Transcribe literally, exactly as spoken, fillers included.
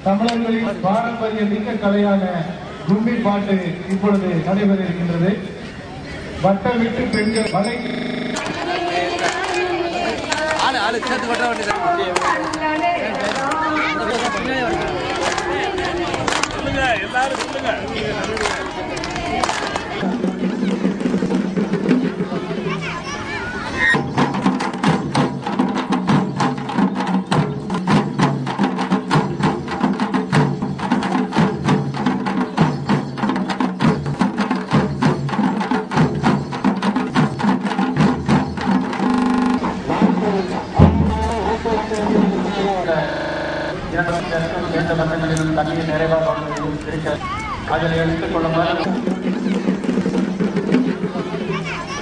தமிழர்களின் பாரம்பரிய மிக்க கலையான கும்மி பாட்டு இப்பொழுது நடைபெற இருக்கின்றது. வட்டமிட்டு பெண்கள் வலை எல்லாரும் சொல்லுங்க. எந்த மட்டங்களிலும் தண்ணீர் நிறைவாக இருக்க அதில் எடுத்துக் கொள்ளுமாறு